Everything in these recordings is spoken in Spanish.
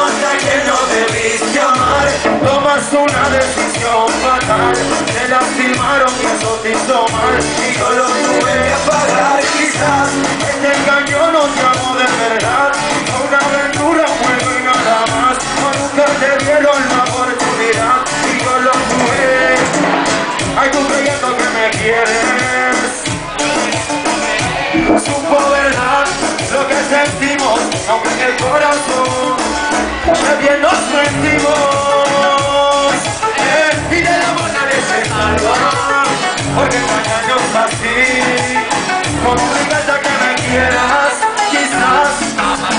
amaste a quien no debiste amar. Tomaste una decisión fatal, te lastimaron y eso te hizo mal. Y yo lo tuve que pagar. Quizás este engaño no te amó de verdad. Fue una aventura, un juego y nada más. O nunca te dieron la oportunidad. Y yo lo tuve. Ay, tú creyendo que me quieres. Supo verdad lo que sentimos, aunque en el corazón de bien nos sentimos. Y del amor nadie se salva, porque engañarnos así, como obligarte a que me quieras, quizás.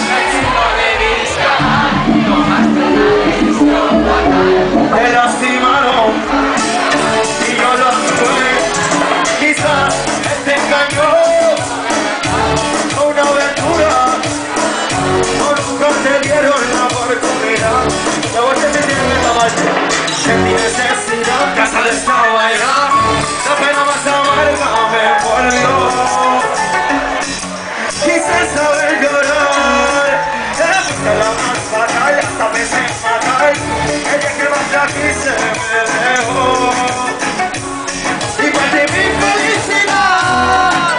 Te lastimaron y yo lo tuve. Quizás este engaño una aventura, o nunca te dieron la oportunidad. Ya voy a tener esta noche, sentí necesidad, casa de esta vaina, la pena más amarga me volvió. Quise saber llorar, era porque la más fatal, hasta veces fatal, ella que más la quise me dejó. Y perdí mi felicidad.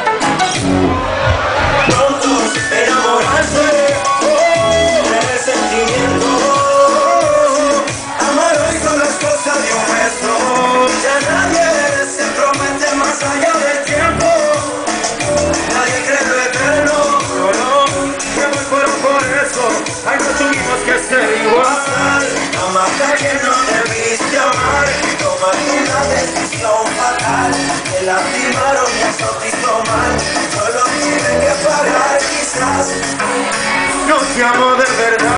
Ay, no tuvimos que ser igual. Amaste a quien no debiste amar. Tomaste una decisión fatal. Te lastimaron y eso te hizo mal. Solo tuve que pagar, quizás. No te amo de